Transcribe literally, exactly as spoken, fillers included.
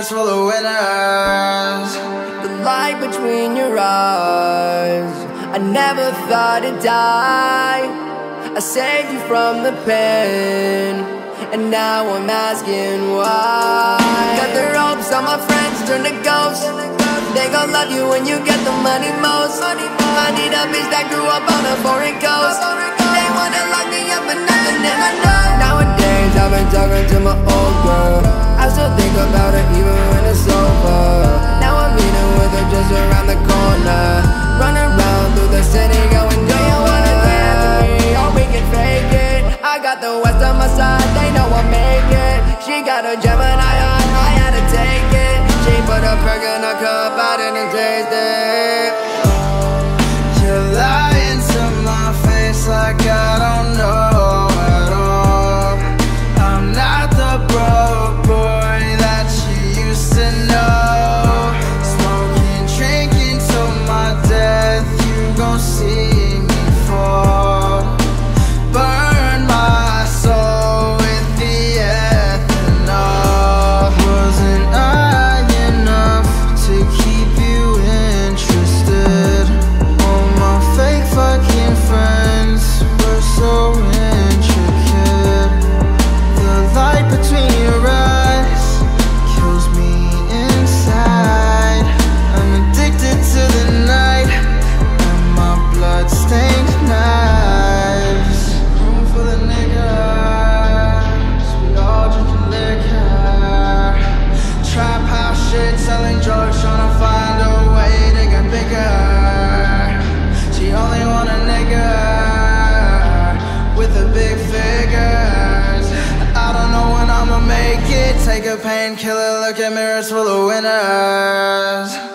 mirrors full of winners. The light between your eyes, I never thought it'd die. I saved you from the pain, and now I'm asking why. Got the ropes, all my friends turn to ghosts. They gon' love you when you get the money most. I need a bitch that grew up on a foreign coast. They wanna lock me up for nothing, and I know. Nowadays I've been talking to my old girl. I still think about her even when it's over. Now I'm meeting with her just around the corner. Running around through the city going, do you wanna dance with me? Or we can fake it. I got the West on my side, they know I'll make it. She got a Gemini on, I had to take it. She put a perk in a cup, I didn't taste it. You're lying to my face like I don't know at all. I'm not the broke boy that you used to know. Smoking, drinking till my death, you gon' see me fall. Burn my soul with the ethanol. Wasn't I enough to keep you interested? All my fake fucking friends were so intricate. The light between your eyes kills me inside. I'm addicted to the night and my blood-stained knives. Room full of niggas, we all drinking liquor. Trap house shit, selling drugs, tryna find a way to get bigger. She only want a nigga with the big figures. I don't know when I'ma make it. Take a painkiller, look at mirrors full of winners.